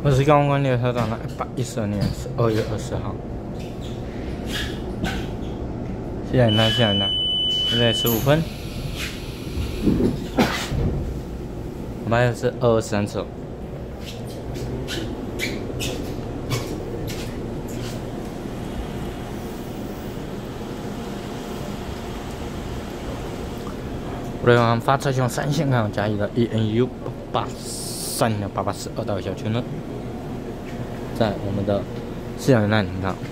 我是高管列车长的112年2月20号。现在呢，现在15分。我买的是223次。我的银行发财用3线银行加一个 ENU883-882到小区呢，在我们的饲养员那里停靠。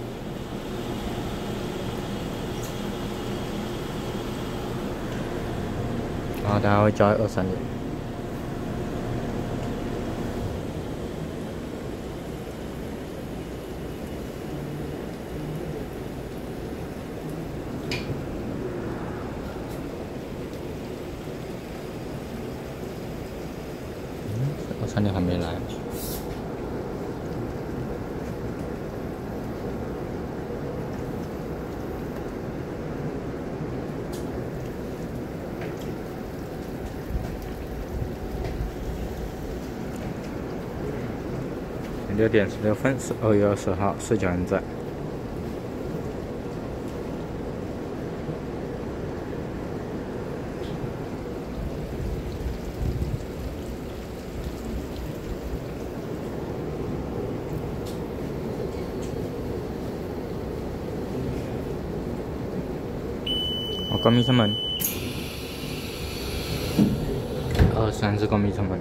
然后大家会交在23点。23点还没来。6点16分是2月20号，4角人在。关闭车门，23是关闭车门。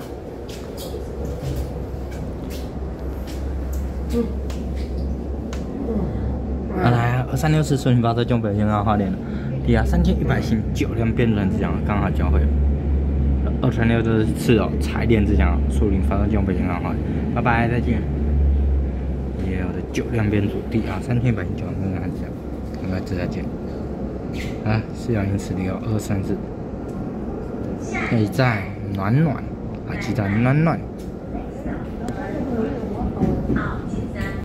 来啊，236顺序发车中北京2号链了，抵押3100星9辆变转之奖刚好交汇。236这次哦，踩点之奖，树林发车中北京2号链，拜拜，再见。也有的9辆变组，抵押3100星9辆变转之奖，我们再见。啊，饲养员池里有234，可以在暖暖，还记得暖暖。